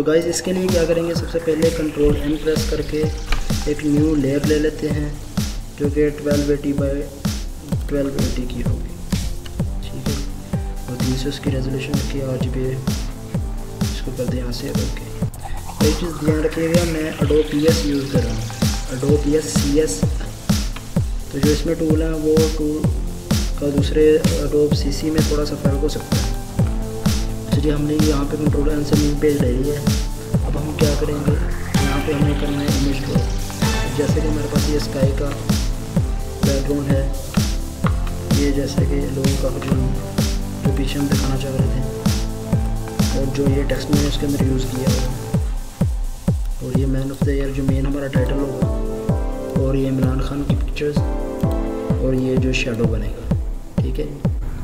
Guys इसके लिए क्या करेंगे, सबसे पहले कंट्रोल M प्रेस करके एक न्यू लेयर ले लेते हैं जो कि 1280 बाई 1280 की होगी, ठीक है। और 300 उसकी रेजोल्यूशन की RGB, इसको कर दें यहाँ से ओके। एक चीज़ ध्यान रखिएगा, मैं Adobe PS यूज़ कर रहा हूँ, Adobe PS CS। तो जो इसमें टूल है वो टूल का दूसरे Adobe CC में थोड़ा सा फ़र्क हो सकता है। चलिए हमने यहाँ पे कंट्रोल N से न्यू पेज ले लिया है। अब हम क्या करेंगे, यहाँ पे हमें करना है इमेज ड्रॉ। जैसे कि हमारे पास ये स्काई का बैकग्राउंड है, ये जैसे कि लोगों का जो पीछे हम दिखाना चाह रहे थे, और जो ये टेक्स्ट मैंने उसके अंदर यूज़ किया हुआ, और ये man of the year main मेन हमारा टाइटल होगा, और ये इमरान खान की पिक्चर्स, और ये जो शेडो बनेगा, ठीक है।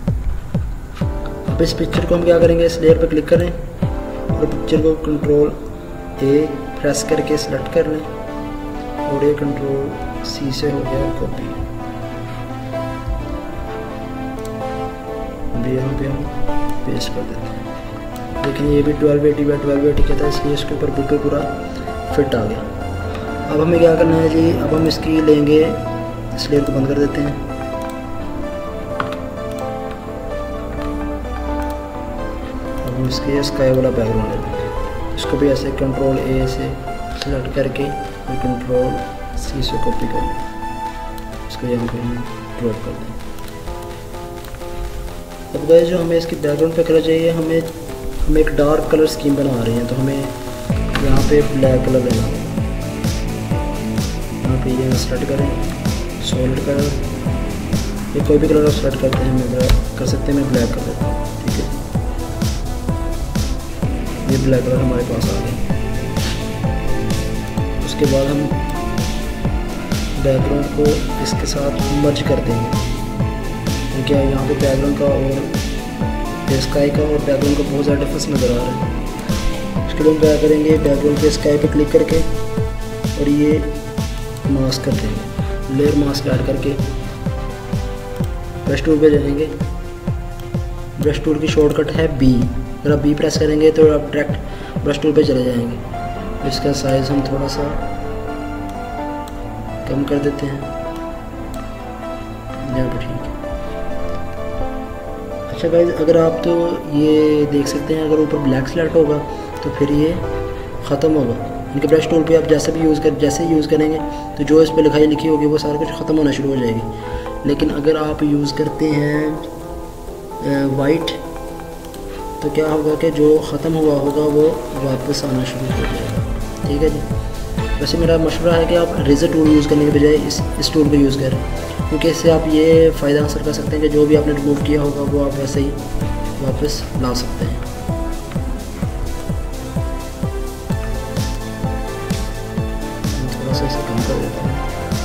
अब इस पिक्चर को हम क्या करेंगे, इस लेयर पर क्लिक करें और पिक्चर को कंट्रोल A प्रेस करके सेलेक्ट कर लें, और ये कंट्रोल C से हो गया कॉपी। अब यहाँ पे हम पेस्ट कर देते हैं। लेकिन ये भी 1280 बाई 1280 कहता है, इसलिए इसके ऊपर बिल्कुल पूरा फिट आ गया। अब हमें क्या करना है जी, अब हम इसकी लेंगे, इस लेयर को बंद कर देते हैं। अब हम इसके स्काई वाला बैकग्राउंड ले लेंगे, इसको भी ऐसे कंट्रोल A से सेलेक्ट करके और कंट्रोल C से कॉपी कर लें, इसको यहाँ पे हम ड्रॉप कर दें। अब गाइस जो हमें इसकी बैकग्राउंड पे कलर चाहिए, हम एक डार्क कलर स्कीम बना रहे हैं, तो हमें यहाँ पे ब्लैक कलर लेना होगा। यहाँ पे ये सेलेक्ट करें सॉलिड कलर, ये कोई भी कलर आप सेलेक्ट करते हैं, मैं कर सकते हैं, मैं ब्लैक कर देता हूँ, ठीक है। ये ब्लैक कलर हमारे पास आ गया। उसके बाद हम बैकग्राउंड को इसके साथ मर्ज कर देंगे, क्योंकि यहाँ पे बैकग्राउंड का और स्काई का और बैकग्राउंड का बहुत ज़्यादा डिफरेंस नज़र आ रहा है। उसके लिए हम क्या करेंगे, बैकग्राउंड पे स्काई पे क्लिक करके और ये मास्क कर देंगे, लेयर मास्क ऐड करके ब्रश टूल पे जाएंगे। ब्रश टूल की शॉर्टकट है B, अगर आप B प्रेस करेंगे तो आप डायरेक्ट ब्रश टूल पे चले जाएंगे। इसका साइज़ हम थोड़ा सा कम कर देते हैं, यहाँ पर ठीक है। अच्छा गाइस, अगर आप तो ये देख सकते हैं, अगर ऊपर ब्लैक सेलेक्ट होगा तो फिर ये ख़त्म होगा। इनके ब्रश टूल पे आप जैसे यूज़ करेंगे तो जो इस पर लिखाई लिखी होगी वो सारा कुछ ख़त्म होना शुरू हो जाएगी। लेकिन अगर आप यूज़ करते हैं वाइट, तो क्या होगा कि जो ख़त्म हुआ होगा वो वापस आना शुरू हो जाएगा, ठीक है जी। वैसे मेरा मशवरा है कि आप रेज़र टूल यूज़ करने के बजाय इस टूल को यूज़ करें, क्योंकि इससे आप ये फ़ायदा हासिल कर सकते हैं कि जो भी आपने रिमूव किया होगा वो आप वैसे ही वापस ला सकते हैं। थोड़ा सा इसे कम कर देते हैं।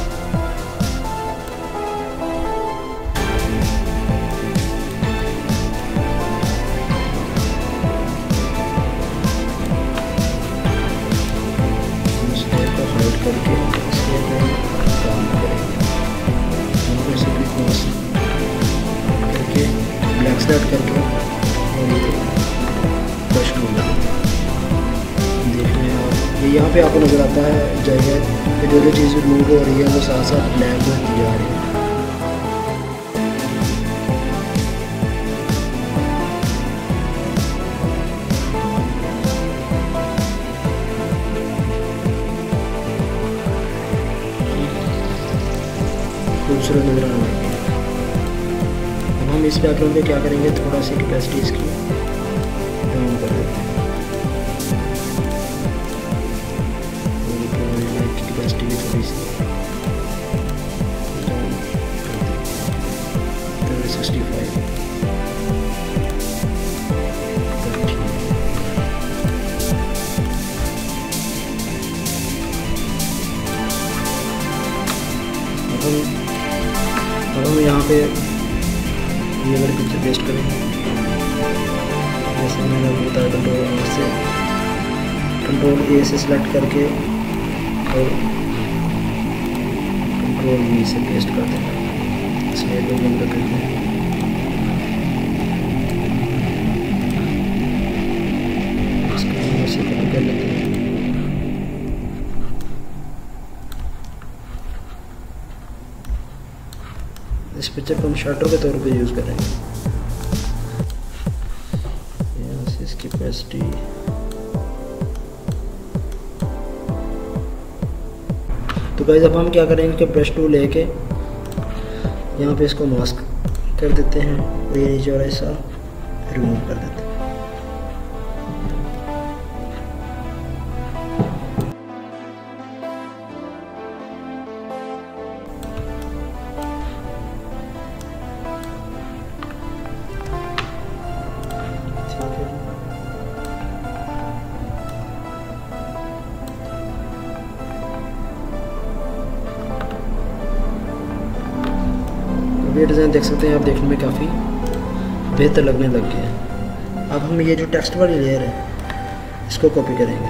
करके इसके काम करेंगे, करके ब्लैक सेलेक्ट करके और ये ब्रश टूल देख रहे हैं आप, ये यहाँ पे आपको नज़र आता है जाएगा कि जो चीज़ रिमूव हो रही है वो साथ साथ ब्लैक होती जा रही है। खूबसूरत नजर आना। अब हम इस बैकग्राउंड पे क्या करेंगे, थोड़ा सी कैपेसिटी इसकी डाउन कर देते हैं, कैपेसिटी भी थोड़ी सी 65। अब हम यहाँ पे ये वाली पिक्चर पेस्ट करेंगे, जैसे मैंने बताया कंट्रोल A से सिलेक्ट करके और कंट्रोल V से पेस्ट कर देना, इसलिए लोग बंद कर देते हैं। इसको ऐसे कॉपी कर लेते हैं। इस पिक्चर को हम शटर के तौर पे यूज़ करेंगे। यहाँ से इसकी कैपेसिटी तो गाइस अब हम क्या करेंगे कि ब्रश टूल लेके यहाँ पे इसको मास्क कर देते हैं और ये नीचे वाला हिस्सा रिमूव कर देते हैं। ये डिज़ाइन देख सकते हैं आप, देखने में काफ़ी बेहतर लगने लग गया है। अब हम ये जो टेक्स्ट वाली लेयर है इसको कॉपी करेंगे।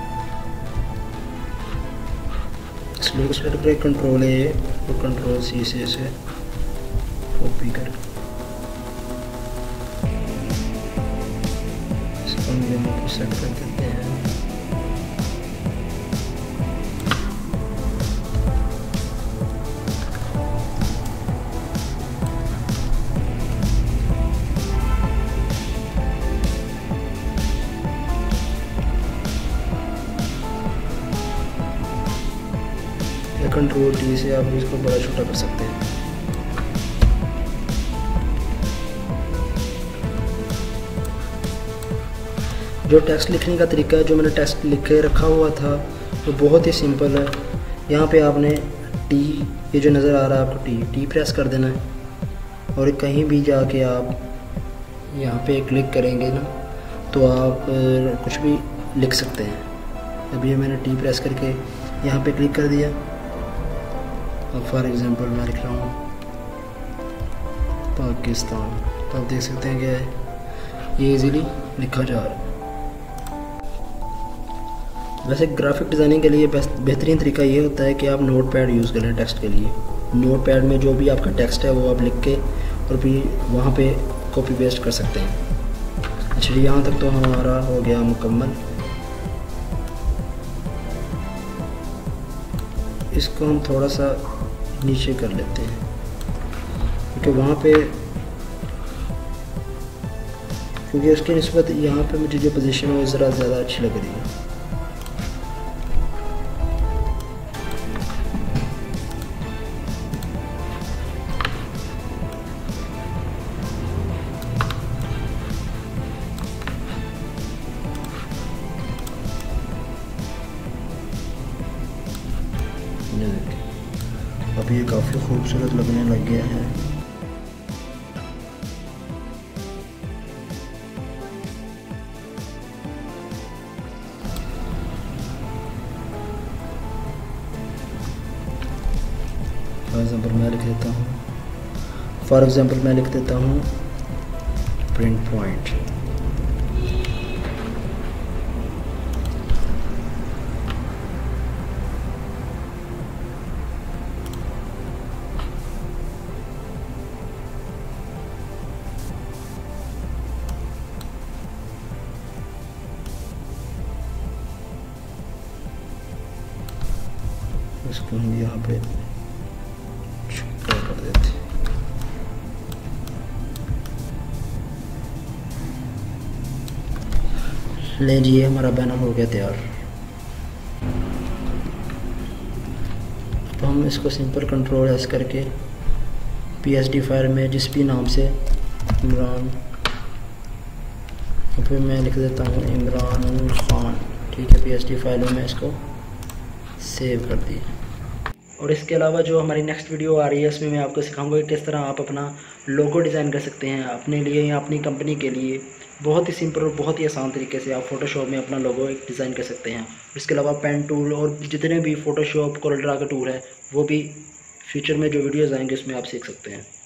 इसलिए उस पर कंट्रोल ए और कंट्रोल सी से इसे कॉपी कर इसको हम सेट कर देते हैं। कंट्रोल टी से आप इसको बड़ा छोटा कर सकते हैं। जो टेक्स्ट लिखने का तरीका है, जो मैंने टेक्स्ट लिख के रखा हुआ था वो बहुत ही सिंपल है। यहाँ पे आपने टी, ये जो नज़र आ रहा है आपको टी प्रेस कर देना है और कहीं भी जाके आप यहाँ पे क्लिक करेंगे ना तो आप कुछ भी लिख सकते हैं। अभी मैंने टी प्रेस करके यहाँ पे क्लिक कर दिया। अब फॉर एग्ज़ाम्पल मैं लिख रहा हूँ पाकिस्तान, तो आप देख सकते हैं कि ये इजीली लिखा जा रहा है। वैसे ग्राफिक डिज़ाइनिंग के लिए बेहतरीन तरीका ये होता है कि आप नोट पैड यूज़ करें टेक्स्ट के लिए। नोट पैड में जो भी आपका टेक्स्ट है वो आप लिख के और भी वहाँ पे कॉपी पेस्ट कर सकते हैं। अच्छा, यहाँ तक तो हमारा हो गया मुकम्मल। इसको हम थोड़ा सा नीचे कर लेते हैं क्योंकि वहाँ पे, क्योंकि उसकी निस्बत यहाँ पे मुझे जो पोजीशन है वो ज़रा ज़्यादा अच्छी लग रही है। अब ये काफ़ी खूबसूरत लगने लग गया है। फॉर एग्ज़ाम्पल मैं लिख देता हूँ प्रिंट पॉइंट। इसको हम यहाँ पे छुपा कर देते हैं। ले जी, हमारा बैनर हो गया तैयार। अब हम इसको सिंपल कंट्रोल एस करके PSD फाइल में जिस भी नाम से इमरान, और फिर मैं लिख देता हूँ इमरान खान। ठीक है, PSD फाइल में इसको सेव कर दिया। और इसके अलावा जो हमारी नेक्स्ट वीडियो आ रही है उसमें मैं आपको सिखाऊंगा कि किस तरह आप अपना लोगो डिज़ाइन कर सकते हैं अपने लिए या अपनी कंपनी के लिए। बहुत ही सिंपल और बहुत ही आसान तरीके से आप फोटोशॉप में अपना लोगो एक डिज़ाइन कर सकते हैं। इसके अलावा पेन टूल और जितने भी फोटोशॉप कोरल ड्रा का टूल है वो भी फ्यूचर में जो वीडियोज़ आएंगे उसमें आप सीख सकते हैं।